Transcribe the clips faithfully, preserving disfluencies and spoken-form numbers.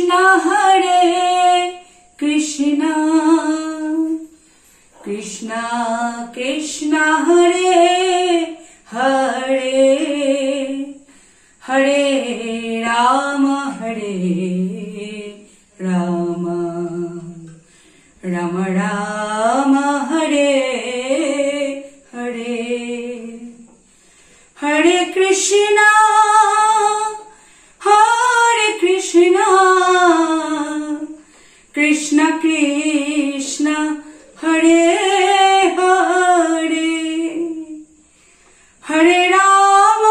हरे कृष्ण कृष्ण कृष्ण हरे हरे हरे राम हरे राम राम राम हरे हरे हरे कृष्ण हरे कृष्ण कृष्ण कृष्ण हरे हरे हरे राम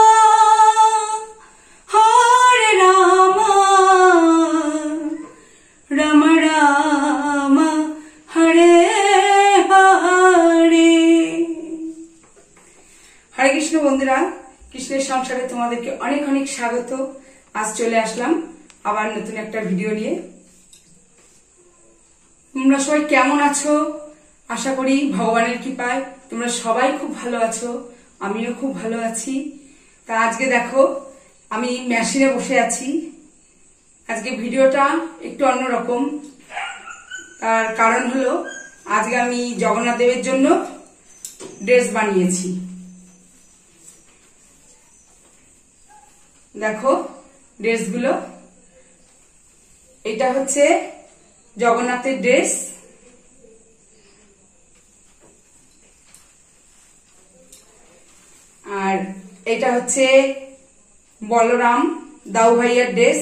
हरे राम राम राम हरे हरे। हरे कृष्ण बंधुरा, कृष्णेर संसारे तुम्हादेरके अनेक अनेक स्वागत। आज चले आसलाम आबार नतून एकटा भिडियो निये। তোমরা সবাই কেমন আছো? আশা করি ভগবানের কৃপায় তোমরা সবাই খুব ভালো আছো, আমিও খুব ভালো আছি। তা আজকে দেখো আমি মেশিনে বসে আছি। আজকে ভিডিওটা একটু অন্যরকম, তার কারণ হলো আজকে আমি জগন্নাথ দেবের জন্য ড্রেস বানিয়েছি। দেখো ড্রেসগুলো, এটা হচ্ছে জগন্নাথের ড্রেস, আর এটা হচ্ছে বলরাম দাউ ভাইয়ার ড্রেস,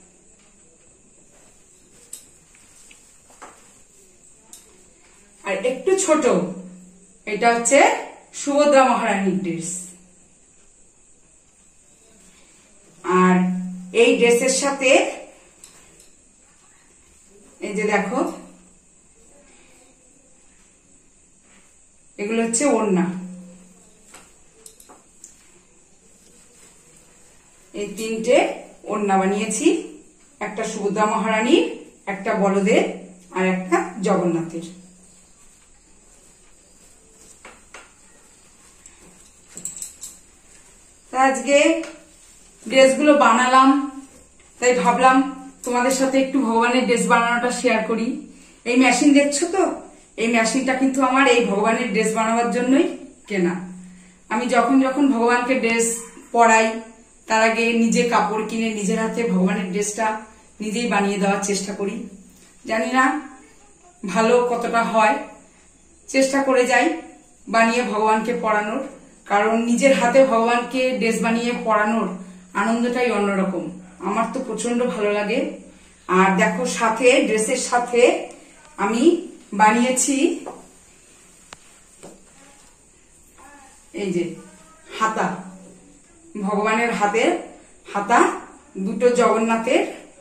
আর একটু ছোট এটা হচ্ছে সুভদ্রা মহারানীর ড্রেস। আর এই ড্রেসের সাথে এই যে দেখো এগুলো হচ্ছে ওড়না। এই তিনটে ওড়না বানিয়েছি, একটা সুভদ্রা মহারানীর, একটা বলদেব, আর একটা জগন্নাথের। আজকে ড্রেসগুলো বানালাম, তাই ভাবলাম তোমাদের সাথে একটু ভগবানের ড্রেস বানানোটা শেয়ার করি। এই মেশিন দেখছো তো, এই মেশিনটা কিন্তু আমার এই ভগবানের ড্রেস বানাবার জন্যই কেনা। আমি যখন যখন ভগবানকে ড্রেস পরাই তার আগে নিজে কাপড় কিনে নিজের হাতে ভগবানের ড্রেসটা নিজেই বানিয়ে দেওয়ার চেষ্টা করি। জানি না ভালো কতটা হয়, চেষ্টা করে যাই বানিয়ে ভগবানকে পরানোর, কারণ নিজের হাতে ভগবানকে ড্রেস বানিয়ে পরানোর আনন্দটাই অন্যরকম। আমার তো প্রচন্ড ভালো লাগে। আর দেখো সাথে ড্রেসের সাথে আমি বানিয়েছি এই যে হাতা, ভগবানের হাতের হাতা, দুটো জগন্নাথের,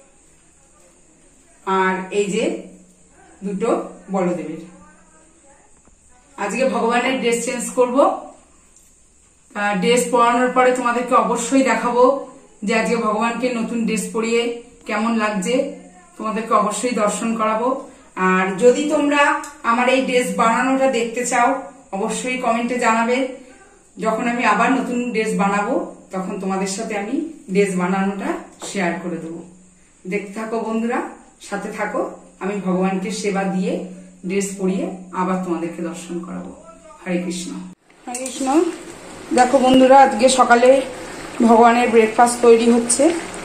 আর এই যে দুটো বলদেবের। আজকে ভগবানের ড্রেস চেঞ্জ করব। ড্রেস পরানোর পরে তোমাদেরকে অবশ্যই দেখাবো যে আজকে ভগবানকে নতুন ড্রেস পরিয়ে কেমন লাগছে, তোমাদেরকে অবশ্যই দর্শন করাবো। আর যদি তোমরা আমার এই ড্রেস বানানোটা দেখতে চাও অবশ্যই কমেন্টে জানাবে। যখন আমি আবার নতুন ড্রেস বানাবো তখন তোমাদের সাথে আমি ড্রেস বানানোটা শেয়ার করে দেবো। দেখতে থাকো বন্ধুরা, সাথে থাকো। আমি ভগবানকে সেবা দিয়ে ড্রেস পরিয়ে আবার তোমাদেরকে দর্শন করাবো। হরে কৃষ্ণ। হরে কৃষ্ণ। দেখো বন্ধুরা, আজকে সকালে ভগবানের ব্রেকফাস্ট তৈরি হচ্ছে।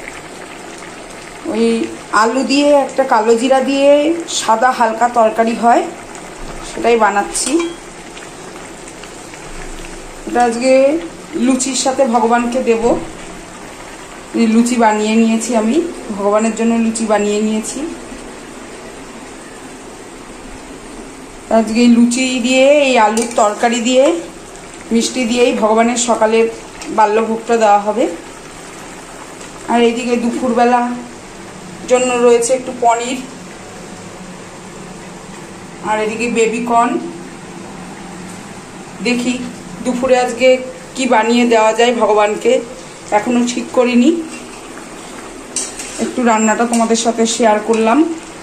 ওই আলু দিয়ে একটা কালো জিরা দিয়ে সাদা হালকা তরকারি হয়, সেটাই বানাচ্ছি। এটা আজকে লুচির সাথে ভগবানকে দেব। লুচি বানিয়ে নিয়েছি, আমি ভগবানের জন্য লুচি বানিয়ে নিয়েছি। আজকে লুচি দিয়ে এই আলুর তরকারি দিয়ে মিষ্টি দিয়েই ভগবানের সকালের বাল্যভোগটা দেওয়া হবে। আর এইদিকে দুপুরবেলা জন্য রয়েছে একটু পনির, আর এদিকে বেবি কর্ন। দেখি দুপুরে আজকে কি বানিয়ে দেওয়া যায় ভগবানকে, এখনো ঠিক করিনি। একটু রান্নাটা তোমাদের সাথে শেয়ার করলাম।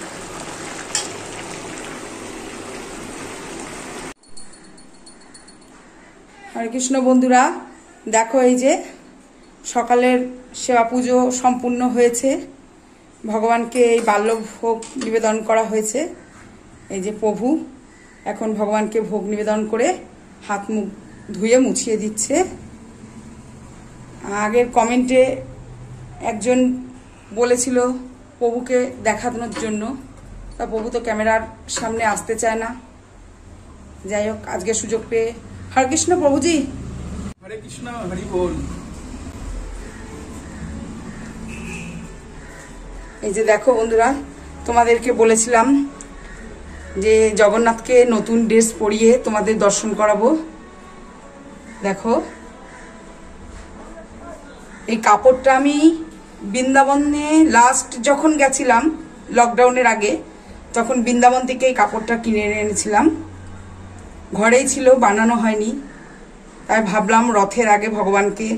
হরে কৃষ্ণ বন্ধুরা, দেখো এই যে সকালের সেবা পুজো সম্পূর্ণ হয়েছে। ভগবানকে এই বাল্যভোগ নিবেদন করা হয়েছে। এই যে প্রভু এখন ভগবানকে ভোগ নিবেদন করে হাত মুখ ধুয়ে মুছিয়ে দিচ্ছে। আগের কমেন্টে একজন বলেছিল প্রভুকে দেখানোর জন্য, তা প্রভু তো ক্যামেরার সামনে আসতে চায় না। যাই হোক, আজকে সুযোগ পেয়ে হরে কৃষ্ণ প্রভুজি। হরে কৃষ্ণ, হরি বল। এই যে দেখো বন্ধুরা, তোমাদেরকে বলেছিলাম যে জগন্নাথকে নতুন ড্রেস পরিয়ে তোমাদের দর্শন করাবো। দেখো এই কাপড়টা আমি বৃন্দাবনে লাস্ট যখন গেছিলাম লকডাউনের আগে, তখন বৃন্দাবন থেকে এই কাপড়টা কিনে এনেছিলাম। ঘরেই ছিল, বানানো হয়নি। তাই ভাবলাম রথের আগে ভগবানকে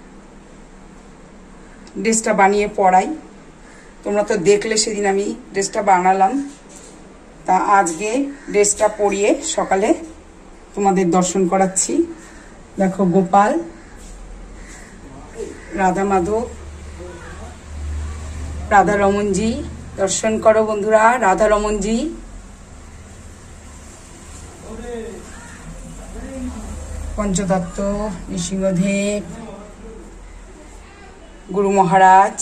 ড্রেসটা বানিয়ে পরাই। তোমরা তো দেখলে সেদিন আমি ড্রেসটা বানালাম, তা আজকে ড্রেসটা পরিয়ে সকালে তোমাদের দর্শন করাচ্ছি। দেখো গোপাল, রাধা মাধব, রাধা রমনজি, দর্শন করো বন্ধুরা, রাধা রমনজি। পঞ্চদত্ত, নৃসিংহদেব, গুরু মহারাজ,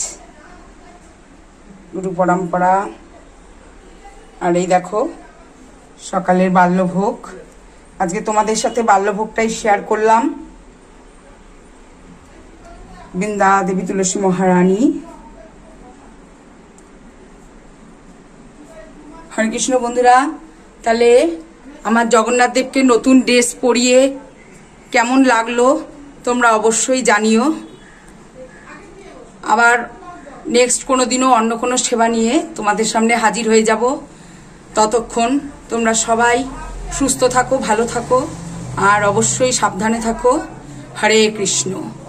গুরু পরম্পরা। আর এই দেখো সকালের বাল্যভোগ। আজকে তোমাদের সাথে বাল্যভোগটাই শেয়ার করলাম। বৃন্দা দেবী তুলসী মহারানী। হরে কৃষ্ণ বন্ধুরা, তাহলে আমার জগন্নাথ দেবকে নতুন ড্রেস পরিয়ে কেমন লাগলো তোমরা অবশ্যই জানিও। আবার নেক্সট কোনো দিনও অন্য কোনো সেবা নিয়ে তোমাদের সামনে হাজির হয়ে যাব। ততক্ষণ তোমরা সবাই সুস্থ থাকো, ভালো থাকো, আর অবশ্যই সাবধানে থাকো। হরে কৃষ্ণ।